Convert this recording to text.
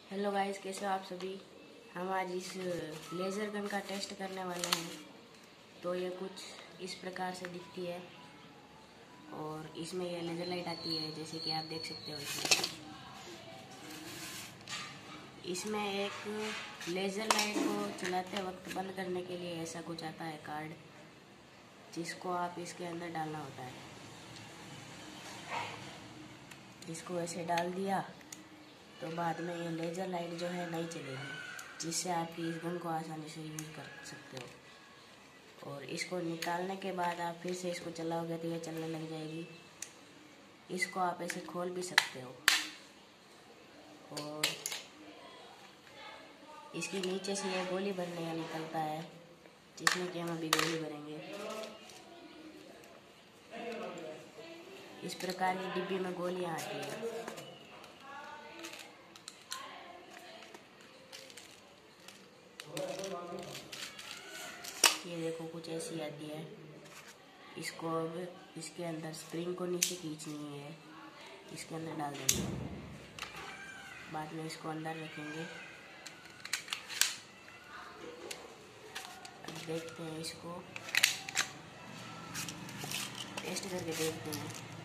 Hello guys, कैसे हो आप सभी। हम आज इस लेज़र गन का टेस्ट करने वाले हैं। तो ये कुछ इस प्रकार से दिखती है और इसमें ये लेज़र लाइट आती है, जैसे कि आप देख सकते हो। इसमें एक लेज़र लाइट को चलाते वक्त बंद करने के लिए ऐसा कुछ आता है कार्ड, जिसको आप इसके अंदर डालना होता है। इसको ऐसे डाल दिया तो बाद में ये लेज़र लाइट जो है नहीं चलेगी, जिससे आपकी इस गन को आसानी से यूज़ कर सकते हो। और इसको निकालने के बाद आप फिर से इसको चलाओगे तो ये चलने लग जाएगी। इसको आप ऐसे खोल भी सकते हो और इसके नीचे से ये गोली भरने का निकलता है, जिसमें कि हम अभी गोली भरेंगे। इस प्रकार की डिब्बी में गोलियां आती है। ये देखो कुछ ऐसी आती है। इसको अब इसके अंदर स्प्रिंग को नीचे खींचनी है, इसके अंदर डाल देंगे। बाद में इसको अंदर रखेंगे। अब देखते हैं, इसको टेस्ट करके देखते हैं।